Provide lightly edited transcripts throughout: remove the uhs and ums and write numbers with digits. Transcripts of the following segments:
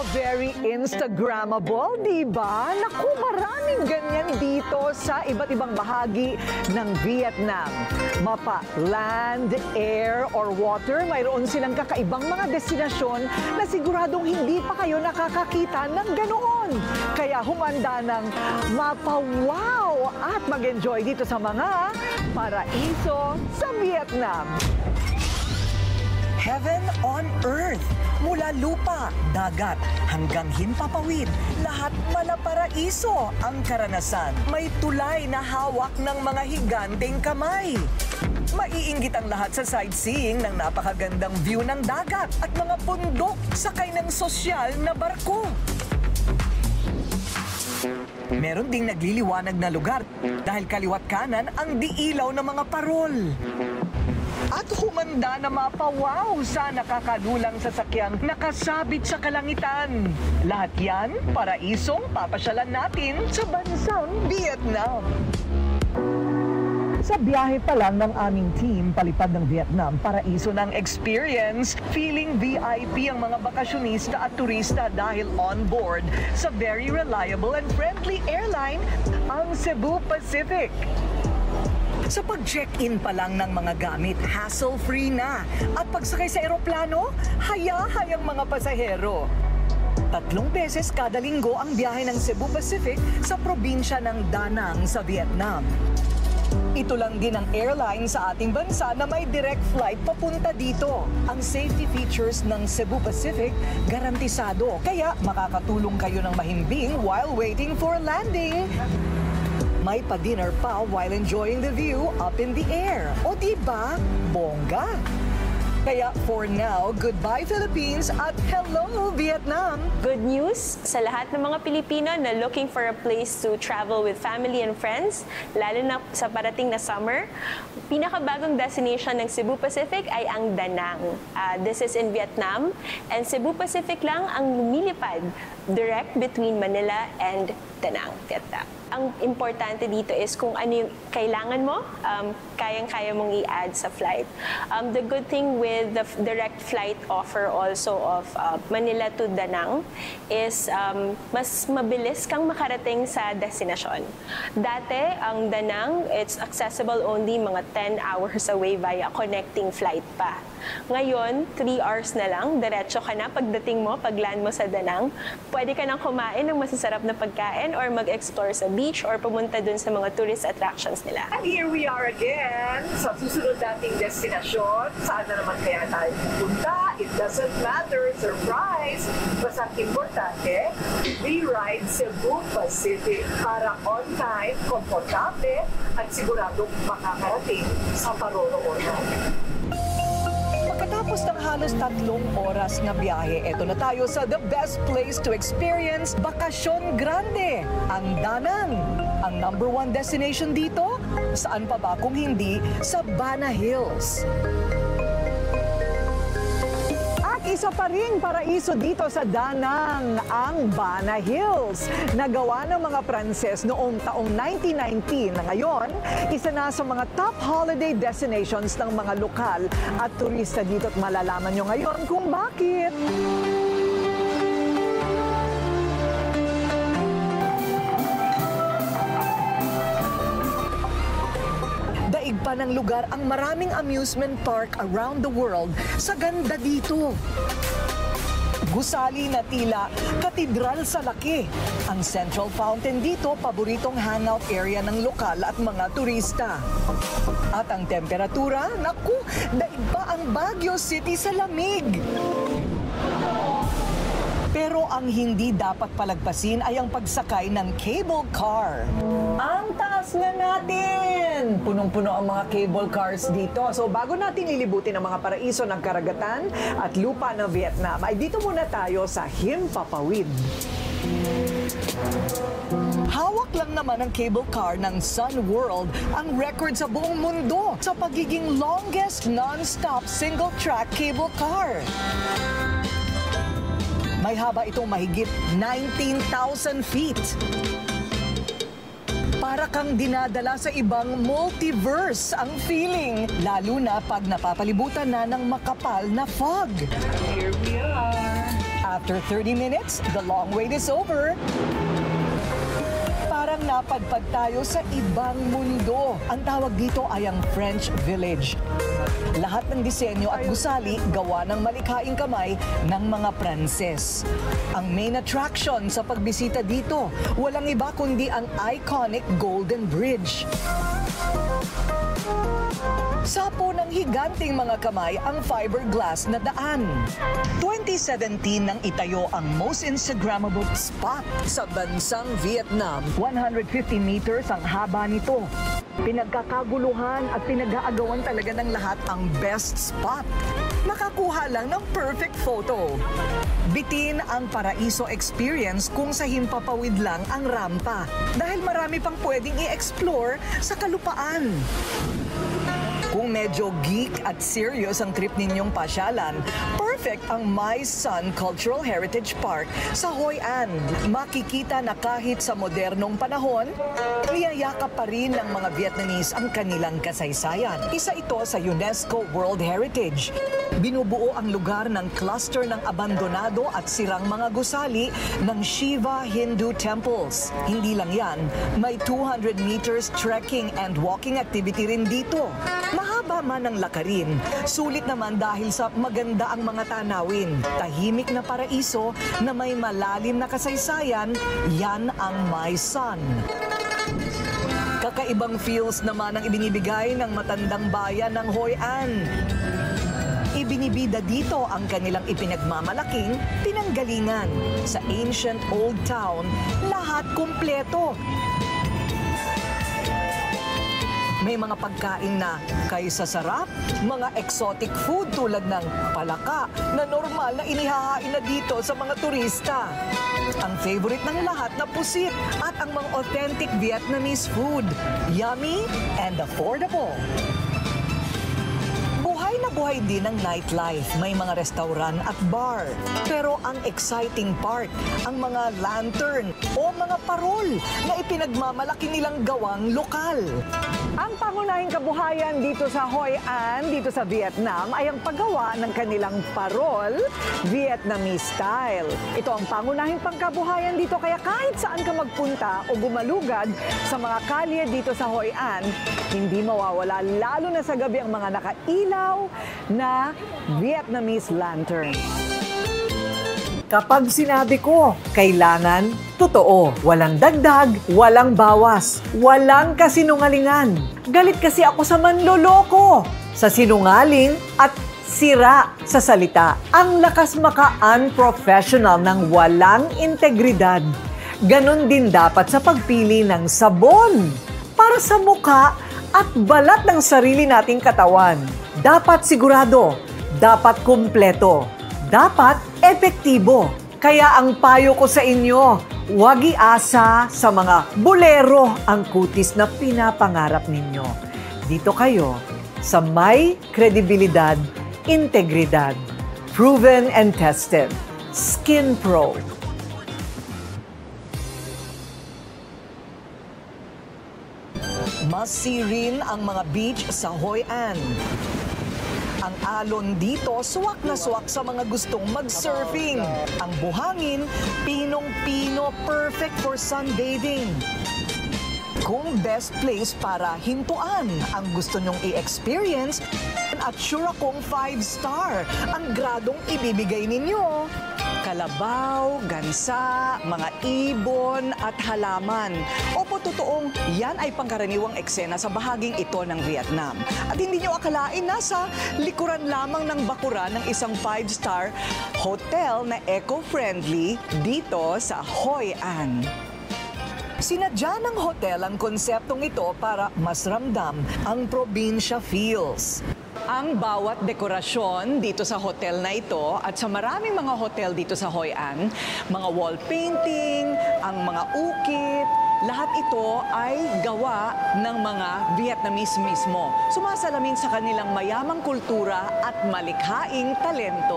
Very Instagrammable, di ba? Naku, maraming ganyan dito sa iba't ibang bahagi ng Vietnam. Mapa land, air, or water, mayroon silang kakaibang mga destinasyon na siguradong hindi pa kayo nakakakita ng ganoon. Kaya humanda ng mapa-wow at mag-enjoy dito sa mga paraiso sa Vietnam. Heaven on Earth. Mula lupa, dagat, hanggang himpapawid, lahat malaparaiso ang karanasan. May tulay na hawak ng mga higanteng kamay. Maiinggit ang lahat sa sightseeing ng napakagandang view ng dagat at mga bundok sakay ng sosyal na barko. Meron ding nagliliwanag na lugar dahil kaliwat kanan ang diilaw ng mga parol. At humanda na mapawaw sa nakakadulang sasakyang nakasabit sa kalangitan. Lahat yan, paraisong papasyalan natin sa bansang Vietnam. Sa biyahe pa lang ng aming team palipad ng Vietnam, paraiso ng experience, feeling VIP ang mga bakasyonista at turista dahil on board sa very reliable and friendly airline, ang Cebu Pacific. Sa pag-check-in pa lang ng mga gamit, hassle-free na. At pagsakay sa eroplano, haya-hayang mga pasahero. 3 beses kada linggo ang biyahe ng Cebu Pacific sa probinsya ng Da Nang sa Vietnam. Ito lang din ang airline sa ating bansa na may direct flight papunta dito. Ang safety features ng Cebu Pacific garantisado, kaya makakatulong kayo ng mahimbing while waiting for landing. May pa-dinner pa while enjoying the view up in the air. O diba? Bongga! Kaya for now, goodbye Philippines at hello Vietnam! Good news sa lahat ng mga Pilipino na looking for a place to travel with family and friends, lalo na sa parating na summer. Pinakabagong destination ng Cebu Pacific ay ang Da Nang. This is in Vietnam, and Cebu Pacific lang ang lumilipad direct between Manila and Da Nang, Vietnam. Ang importante dito is kung ano yung kailangan mo, kayang-kaya mong i-add sa flight. The good thing with the direct flight offer also of Manila to Da Nang is mas mabilis kang makarating sa destinasyon. Dati, ang Da Nang, it's accessible only mga 10 hours away via connecting flight pa. Ngayon, 3 hours na lang, diretso ka na pagdating mo, pag-land mo sa Da Nang. Pwede ka nang kumain ng masasarap na pagkain or mag-explore sa beach or pumunta dun sa mga tourist attractions nila. And here we are again sa susunod nating destinasyon. Saan na naman kaya tayo pupunta? It doesn't matter. Surprise! Basta importante, we ride Cebu Pacific para on time, komportable at siguradong makakarating sa paroroonan. Pagkatapos ng halos 3 oras na biyahe, eto na tayo sa the best place to experience Bakasyon Grande, ang Da Nang. Ang #1 destination dito, saan pa ba kung hindi sa Bana Hills. At isa pa ring paraiso dito sa Da Nang, ang Bana Hills. Nagawa ng mga Pranses noong taong 1919 na ngayon, isa na sa mga top holiday destinations ng mga lokal at turista dito at malalaman nyo ngayon kung bakit. Daig pa ng lugar ang maraming amusement park around the world sa ganda dito. Gusali na tila katedral sa laki. Ang Central Fountain dito, paboritong hangout area ng lokal at mga turista. At ang temperatura, naku, daig pa ang Baguio City sa lamig. Pero ang hindi dapat palagpasin ay ang pagsakay ng cable car. Ang taas na natin! Punong-puno ang mga cable cars dito. So bago natin lilibutin ang mga paraiso ng karagatan at lupa ng Vietnam, ay dito muna tayo sa Himpapawid. Hawak lang naman ang cable car ng Sun World ang record sa buong mundo sa pagiging longest non-stop single-track cable car. May haba itong mahigit 19,000 feet. Para kang dinadala sa ibang multiverse ang feeling, lalo na pag napapalibutan na ng makapal na fog. Here we are. After 30 minutes, the long wait is over. Parang napadpad tayo sa ibang mundo. Ang tawag dito ay ang French Village. Lahat ng disenyo at gusali gawa ng malikhaing kamay ng mga Pranses. Ang main attraction sa pagbisita dito, walang iba kundi ang iconic Golden Bridge. Sapo ng higanting mga kamay ang fiberglass na daan. 2017 nang itayo ang most Instagrammable spot sa bansang Vietnam. 150 meters ang haba nito. Pinagkakaguluhan at pinag-aagawan talaga ng lahat ang best spot. Makakuha lang ng perfect photo. Bitin ang Paraiso experience kung sa himpapawid lang ang rampa dahil marami pang pwedeng i-explore sa kalupaan. Kung medyo geek at serious ang trip ninyong pasyalan, perfect ang My Son Cultural Heritage Park sa Hoi An. Makikita na kahit sa modernong panahon, niyayakap pa rin ng mga Vietnamese ang kanilang kasaysayan. Isa ito sa UNESCO World Heritage. Binubuo ang lugar ng cluster ng abandonado at sirang mga gusali ng Shiva Hindu temples. Hindi lang yan, may 200 meters trekking and walking activity rin dito. Mahaba man ang lakarin, sulit naman dahil sa maganda ang mga tanawin. Tahimik na paraiso na may malalim na kasaysayan, yan ang My Son. Kakaibang feels naman ang ibinibigay ng matandang bayan ng Hoi An. Ibinibida dito ang kanilang ipinagmamalaking pinanggalingan. Sa ancient old town, lahat kumpleto. May mga pagkain na kaysa sarap, mga exotic food tulad ng palaka na normal na inihahain na dito sa mga turista. Ang favorite ng lahat na pusit at ang mga authentic Vietnamese food. Yummy and affordable. Buhay din ang nightlife. May mga restaurant at bar. Pero ang exciting part, ang mga lantern o mga parol na ipinagmamalaki nilang gawang lokal. Ang pangunahing kabuhayan dito sa Hoi An, dito sa Vietnam, ay ang paggawa ng kanilang parol, Vietnamese style. Ito ang pangunahing pangkabuhayan dito, kaya kahit saan ka magpunta o gumalugad sa mga kalye dito sa Hoi An, hindi mawawala, lalo na sa gabi, ang mga nakailaw na Vietnamese lantern. Kapag sinabi ko, kailangan totoo. Walang dagdag, walang bawas, walang kasinungalingan. Galit kasi ako sa manloloko, sa sinungaling at sira sa salita. Ang lakas maka-unprofessional ng walang integridad. Ganon din dapat sa pagpili ng sabon para sa mukha at balat ng sarili nating katawan. Dapat sigurado, dapat kumpleto, dapat epektibo. Kaya ang payo ko sa inyo, huwag iasa sa mga bolero ang kutis na pinapangarap ninyo. Dito kayo sa may kredibilidad, integridad, proven and tested, Skin Pro. Must-see rin ang mga beach sa Hoi An. Ang alon dito, swak na swak sa mga gustong mag-surfing. Ang buhangin, pinong-pino, perfect for sunbathing. Kung best place para hintuan ang gusto nyong i-experience, at sure akong 5-star ang gradong ibibigay ninyo. Kalabaw, gansa, mga ibon at halaman. Opo, totoong yan ay pangkaraniwang eksena sa bahaging ito ng Vietnam. At hindi nyo akalain nasa likuran lamang ng bakuran ng isang 5-star hotel na eco-friendly dito sa Hoi An. Sinadya ng hotel ang konseptong ito para mas ramdam ang probinsya feels. Ang bawat dekorasyon dito sa hotel na ito at sa maraming mga hotel dito sa Hoi An, mga wall painting, ang mga ukit, lahat ito ay gawa ng mga Vietnamese mismo. Sumasalamin sa kanilang mayamang kultura at malikhaing talento.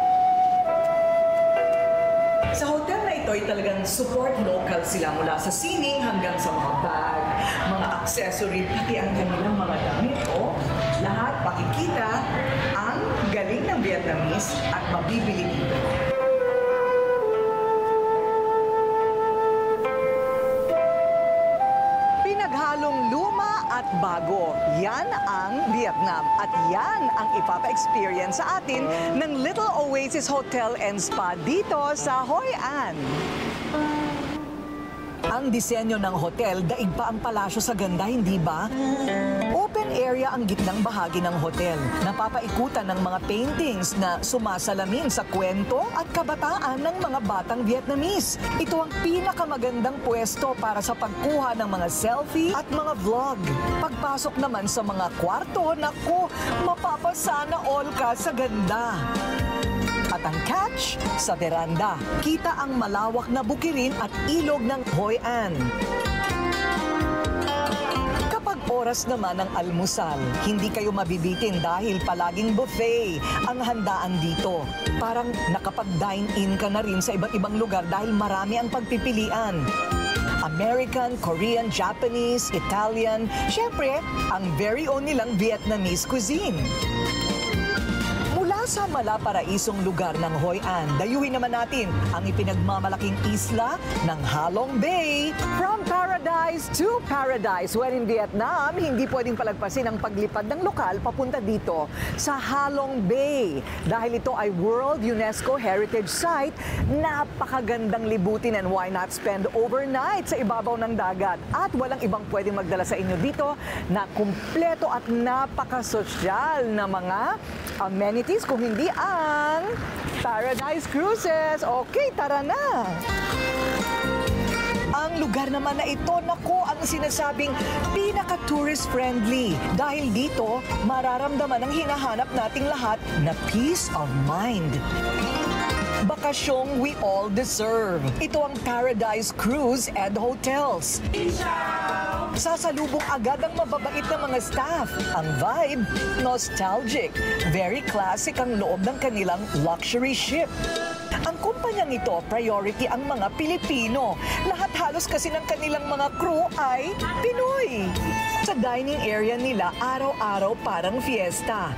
Sa hotel na ito ay talagang support local sila mula sa sining hanggang sa mga bag, mga accessory, pati ang kanilang mga damit. Lahat makikita ang galing ng Vietnamese at mabibili dito. halong luma at bago. Yan ang Vietnam at yan ang ipapa-experience sa atin ng Little Oasis Hotel and Spa dito sa Hoi An. Ang disenyo ng hotel, daig pa ang palasyo sa ganda, hindi ba? Open area ang gitnang bahagi ng hotel. Napapaikutan ng mga paintings na sumasalamin sa kwento at kabataan ng mga batang Vietnamese. Ito ang pinakamagandang pwesto para sa pagkuha ng mga selfie at mga vlog. Pagpasok naman sa mga kwarto, naku, mapapasana all ka sa ganda. At ang catch, sa veranda, kita ang malawak na bukirin at ilog ng Hoi An. Kapag oras naman ng almusal, hindi kayo mabibitin dahil palaging buffet ang handaan dito. Parang nakapag-dine-in ka na rin sa iba't ibang lugar dahil marami ang pagpipilian. American, Korean, Japanese, Italian, syempre, ang very own nilang Vietnamese cuisine. Mula sa malaparaisong lugar ng Hoi An, dayuhin naman natin ang ipinagmamalaking isla ng Halong Bay. From paradise to paradise. When in Vietnam, hindi pwedeng palagpasin ang paglipad ng lokal papunta dito sa Halong Bay. Dahil ito ay World UNESCO Heritage Site, napakagandang libutin and why not spend overnight sa ibabaw ng dagat. At walang ibang pwedeng magdala sa inyo dito na kumpleto at napakasosyal na mga amenities kung hindi ang Paradise Cruises. Okay, tara na! Ang lugar naman na ito, nako, ang sinasabing pinaka-tourist friendly. Dahil dito, mararamdaman ang hinahanap nating lahat na peace of mind. Bakasyong we all deserve. Ito ang Paradise Cruise and Hotels. Sasalubong agad ang mababait na mga staff. Ang vibe, nostalgic. Very classic ang loob ng kanilang luxury ship. Ang kumpanyang ito, priority ang mga Pilipino. Lahat halos kasi ng kanilang mga crew ay Pinoy. Sa dining area nila, araw-araw parang fiesta.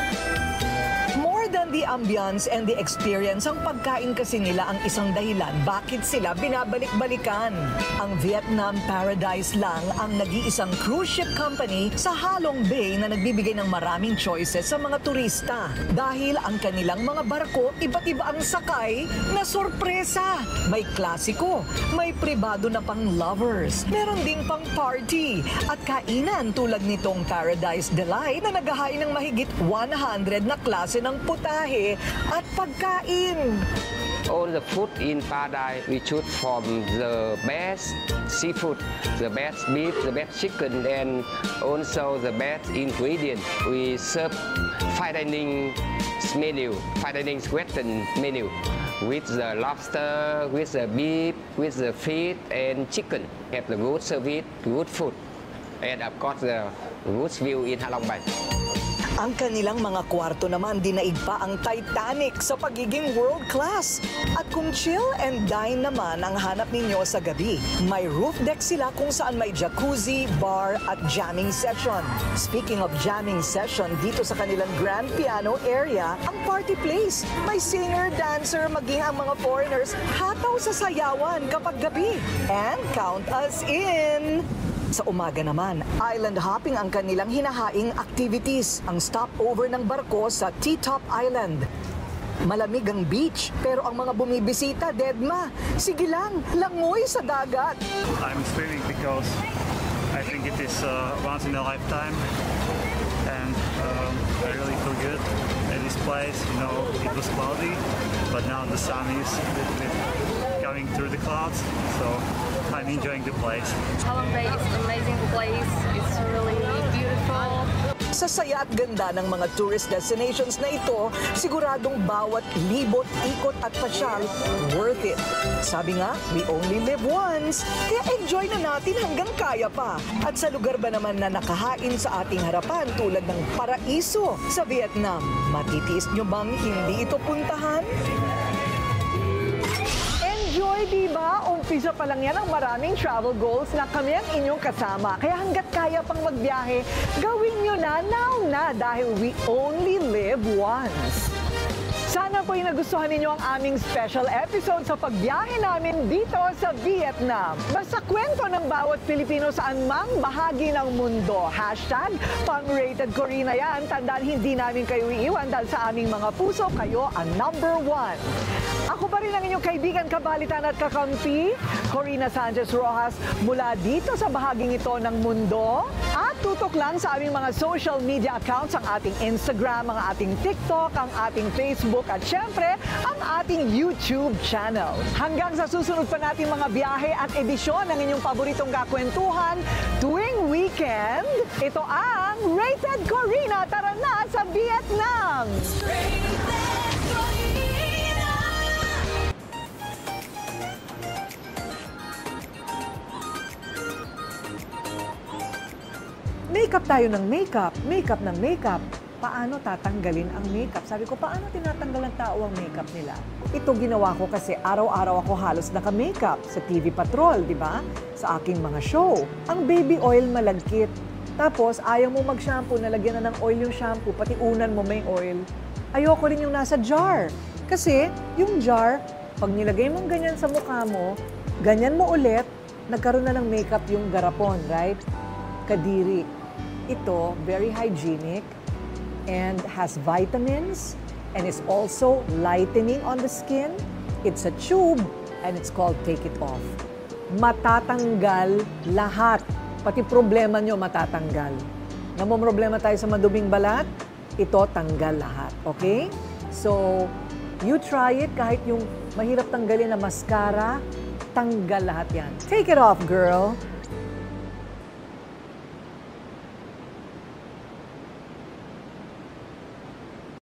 More than the ambience and the experience, ang pagkain kasi nila ang isang dahilan bakit sila binabalik-balikan. Ang Vietnam Paradise lang ang nag-iisang cruise ship company sa Halong Bay na nagbibigay ng maraming choices sa mga turista. Dahil ang kanilang mga barko, iba't iba ang sakay na sorpresa. May klasiko, may pribado na pang lovers, meron ding pang party at kainan tulad nitong Paradise Delight na naghahain ng mahigit 100 na klase ng putahe at pagkain. All the food in Paradise we choose from the best seafood, the best beef, the best chicken, and also the best ingredient. We serve fine dining menu, fine dining Western menu with the lobster, with the beef, with the fish and chicken. Have the good service, good food, and of course the good view in Halong Bay. Ang kanilang mga kwarto naman dinaig pa ang Titanic sa pagiging world class. At kung chill and dine naman ang hanap ninyo sa gabi, may roof deck sila kung saan may jacuzzi, bar at jamming session. Speaking of jamming session, dito sa kanilang grand piano area, ang party place. May singer, dancer, maging ang mga foreigners, hataw sa sayawan kapag gabi. And count us in! Sa umaga naman, island hopping ang kanilang hinahaing activities. Ang stopover ng barko sa T-Top Island. Malamig ang beach, pero ang mga bumibisita, deadma. Sige lang, langoy sa dagat. I'm swimming because I think it is once in a lifetime. And I really feel good at this place. You know, it was cloudy, but now the sun is a little bit coming through the clouds. So I'm enjoying the place. Halong Bay is an amazing place. It's really beautiful. Sa saya at ganda ng mga tourist destinations na ito, siguradong bawat libot, ikot at pasyal, worth it. Sabi nga, we only live once, kaya enjoy na natin hanggang kaya pa. At sa lugar ba naman na nakahain sa ating harapan tulad ng paraiso sa Vietnam, matitiis nyo bang hindi ito puntahan? Enjoy, diba? Umpisa pa lang yan ang maraming travel goals na kami ang inyong kasama. Kaya hanggat kaya pang magbiyahe, gawin nyo na now na dahil we only live once. Sa Sana po yung nagustuhan ninyo ang aming special episode sa pagbiyahe namin dito sa Vietnam. Basta kwento ng bawat Pilipino saan mang bahagi ng mundo. Hashtag pang-rated Corina yan. Tandaan, hindi namin kayo iiwan dahil sa aming mga puso, kayo ang #1. Ako pa rin ang inyong kaibigan, kabalitan at kakampi, Corina Sanchez Rojas, mula dito sa bahaging ito ng mundo. At tutok lang sa aming mga social media accounts, ang ating Instagram, ang ating TikTok, ang ating Facebook, at syempre, ang ating YouTube channel. Hanggang sa susunod pa natin mga biyahe at edisyon ng inyong paboritong kakwentuhan tuwing weekend, ito ang Rated Corina. Tara na sa Vietnam! Makeup tayo ng makeup, makeup ng makeup. Paano tatanggalin ang makeup? Sabi ko, paano tinatanggal ng tao ang makeup nila? Ito ginawa ko kasi araw-araw ako halos naka-makeup sa TV Patrol, di ba? Sa aking mga show. Ang baby oil malagkit. Tapos, ayaw mo mag-shampoo, nalagyan na ng oil yung shampoo, pati unan mo may oil. Ayoko rin yung nasa jar. Kasi, yung jar, pag nilagay mong ganyan sa mukha mo, ganyan mo ulit, nagkaroon na ng makeup yung garapon, right? Kadiri. Ito, very hygienic and has vitamins and is also lightening on the skin. It's a tube and it's called Take It Off. Matatanggal lahat. Pati problema nyo matatanggal. Namomroblema tayo sa maduming balat, ito tanggal lahat. Okay? So, you try it kahit yung mahirap tanggalin na mascara, tanggal lahat yan. Take it off, girl!